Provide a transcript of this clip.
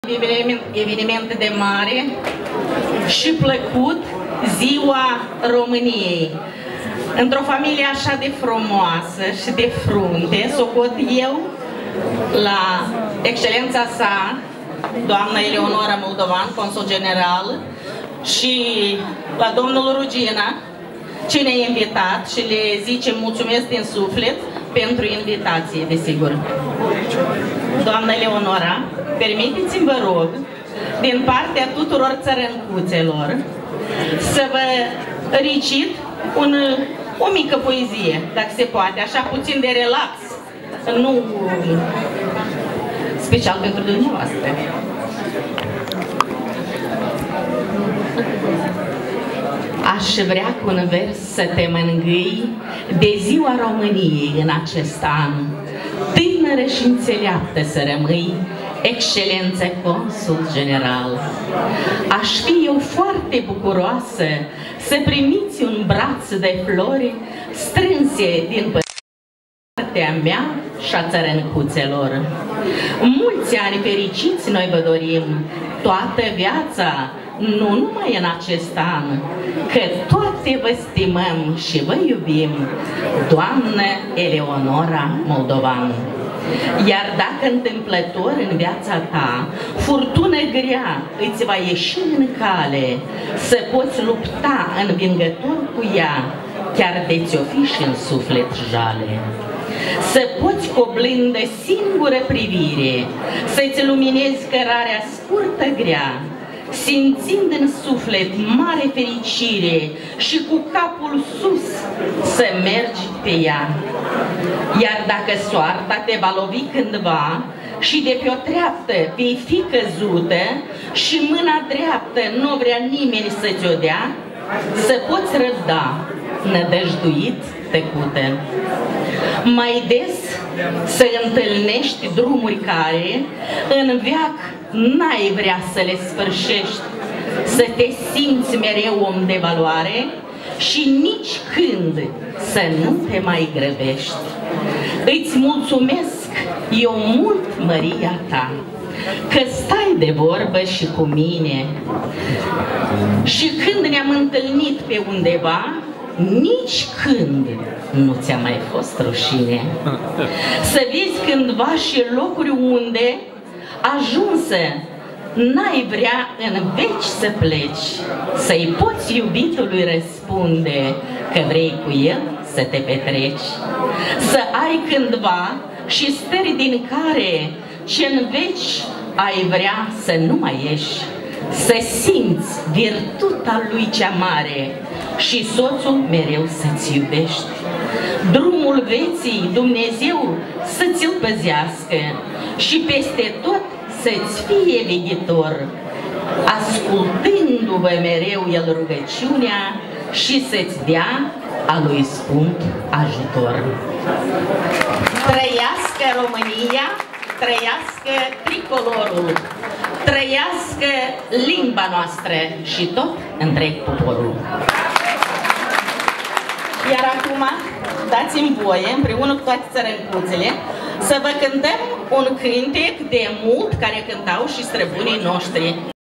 Eveniment de mare și plăcut, Ziua României. Într-o familie așa de frumoasă și de frunte, socot eu la excelența sa, doamna Eleonora Moldovan, consul general, și la domnul Rugina, ce ne-a invitat, și le zicem mulțumesc din suflet pentru invitație, desigur. Doamna Eleonora, permiteți-mi, vă rog, din partea tuturor țărăncuțelor, să vă recit o mică poezie, dacă se poate, așa puțin de relax, nu special pentru dumneavoastră. Aș vrea cu un vers să te mângâi de Ziua României în acest an, tânără și înțeleaptă să rămâi, excelență consul general. Aș fi eu foarte bucuroasă să primiți un braț de flori strânse din partea mea și a țărăncuțelor. Mulți ani fericiți noi vă dorim, toată viața, nu numai în acest an, că toate vă stimăm și vă iubim, doamnă Eleonora Moldovan. Iar dacă întâmplător în viața ta furtună grea îți va ieși în cale, să poți lupta învingător cu ea, chiar de ți-o fi și în suflet jale. Să poți cu o blândă singură privire să-ți luminezi cărarea scurtă grea, simțind în suflet mare fericire și cu capul sus să mergi pe ea. Iar dacă soarta te va lovi cândva și de pe o treaptă vei fi căzută și mâna dreaptă nu vrea nimeni să-ți o dea, să poți răbda, nădăjduit, tăcută. Mai des să întâlnești drumuri care în veac n-ai vrea să le sfârșești, să te simți mereu om de valoare și nici când să nu te mai grăbești. Îți mulțumesc eu mult, măria ta, că stai de vorbă și cu mine și când ne-am întâlnit pe undeva, nici când nu ți-a mai fost rușine. Să vezi cândva și locuri unde ajunsă n-ai vrea în veci să pleci, să-i poți iubitului răspunde că vrei cu el să te petreci. Să ai cândva și stări din care ce-n veci ai vrea să nu mai ieși, să simți virtutea lui cea mare și soțul mereu să-ți iubești. Drumul vieții Dumnezeu să ți-l păzească și peste tot să-ți fie veghetor, ascultându-vă mereu el rugăciunea și să-ți dea a lui scump ajutor. Trăiască România, trăiască tricolorul, trăiască limba noastră și tot întreg poporul. Iar acum dați-mi voie, împreună cu toate țărăncuțele, să vă cântăm un cântec de mult care cântau și străbunii noștri.